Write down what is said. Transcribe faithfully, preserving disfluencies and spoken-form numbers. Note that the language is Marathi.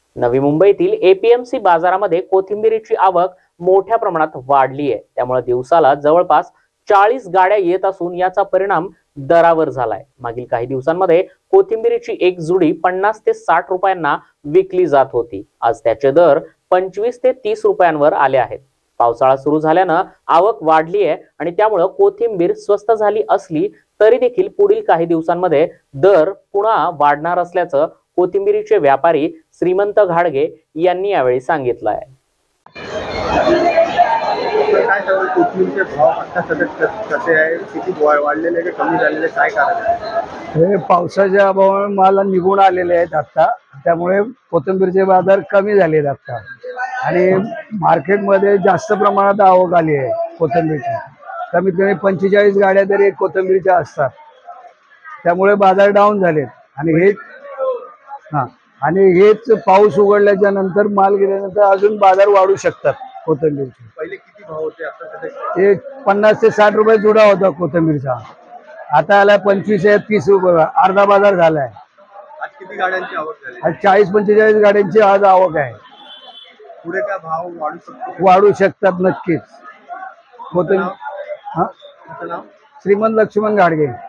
नवी मुंबईतील एपीएमसी बाजारामध्ये कोथिंबीरीची आवक मोठ्या प्रमाणात वाढली आहे। त्यामुळे दिवसाला जवळपास चाळीस गाड्या येत असून याचा परिणाम दरावर झालाय। मागील काही दिवसांमध्ये कोथिंबीरीची एक जुडी पन्नास ते साठ रुपयांना विकली जात होती। आज त्याचे दर पंचवीस ते तीस रुपयांवर आले आहेत। पावसाळा सुरू झाल्यानं आवक वाढली आहे आणि त्यामुळे कोथिंबीर स्वस्त झाली असली तरी देखील पुढील काही दिवसांमध्ये दर पुन्हा वाढणार असल्याचं कोथिंबीरीचे व्यापारी श्रीमंत घाडगे यांनी यावेळी सांगितलं आहे। काय सगळं कोथिंबीरचे भाव आता सध्या कसे आहे, किती वाढलेले की कमी झालेले, काय कारण आहे? हे पावसाच्या अभावामुळे माल निघून आलेले आहेत आता, त्यामुळे कोथिंबीरचे बाजार कमी झालेत आता आणि मार्केटमध्ये जास्त प्रमाणात आवक आली आहे कोथिंबीरची। कमीत कमी पंचेचाळीस गाड्या तरी कोथिंबीरच्या असतात, त्यामुळे बाजार डाऊन झालेत आणि हे हां आणि हेच पाऊस उघडल्याच्या नंतर माल गेल्यानंतर अजून बाजार वाढू शकतात कोथिंबीरचे। पहिले किती भाव होते आता सध्या? ते पन्नास ते साठ रुपये जुडा होता कोथिंबीरचा, आता आला पंचवीस आहे तीस रुपये, अर्धा बाजार झालाय। आज किती गाड्यांची आवक झाली? आज चाळीस पंचेचाळीस गाड्यांची आज आवक आहे। पुढे काय भाव वाढू शकतो? वाढू शकतात नक्कीच कोथिंबीर। हा, नाव? श्रीमंत लक्ष्मण घाडगे।